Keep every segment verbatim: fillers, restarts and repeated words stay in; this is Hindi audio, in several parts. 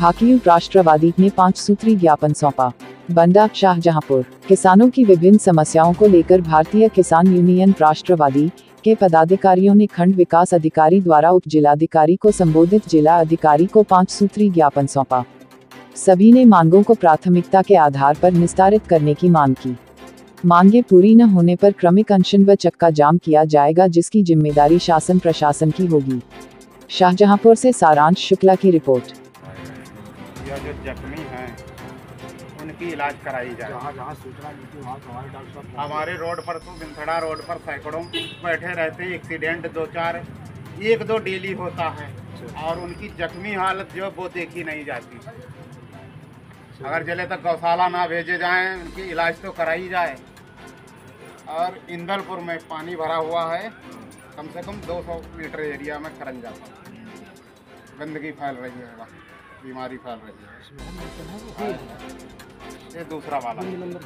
भाकियू राष्ट्रवादी ने पांच सूत्री ज्ञापन सौंपा। बंडा, शाहजहांपुर। किसानों की विभिन्न समस्याओं को लेकर भारतीय किसान यूनियन राष्ट्रवादी के पदाधिकारियों ने खंड विकास अधिकारी द्वारा उप जिलाधिकारी को संबोधित जिला अधिकारी को पांच सूत्री ज्ञापन सौंपा। सभी ने मांगों को प्राथमिकता के आधार पर निस्तारित करने की मांग की। मांगे पूरी न होने पर क्रमिक अनशन व चक्का जाम किया जाएगा, जिसकी जिम्मेदारी शासन प्रशासन की होगी। शाहजहांपुर से सारांश शुक्ला की रिपोर्ट। यह जो जख्मी हैं उनकी इलाज कराई जाए। जहाँ जहाँ सूचना मिलती है वहाँ हमारे डॉक्टर साहब हमारे रोड पर तो बिंथड़ा रोड पर सैकड़ों बैठे रहते हैं, एक्सीडेंट दो चार एक दो डेली होता है और उनकी जख्मी हालत जो वो देखी नहीं जाती। अगर जले तक गौशाला ना भेजे जाएं, उनकी इलाज तो कराई जाए। और इंदलपुर में पानी भरा हुआ है, कम से कम दो सौ मीटर एरिया में खरंज जाता है, गंदगी फैल रही है, वहाँ बीमारी फैल रही है। ये दूसरा वाला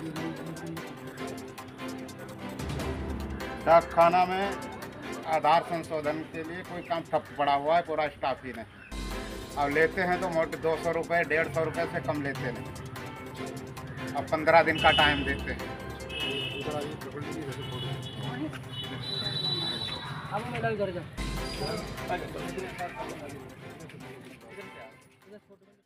डाक खाना में आधार संशोधन के लिए कोई काम ठप पड़ा हुआ है, पूरा स्टाफ ही नहीं। अब लेते हैं तो मोटे दो सौ रुपये डेढ़ सौ रुपये से कम लेते नहीं। अब पंद्रह दिन का टाइम देते हैं। अब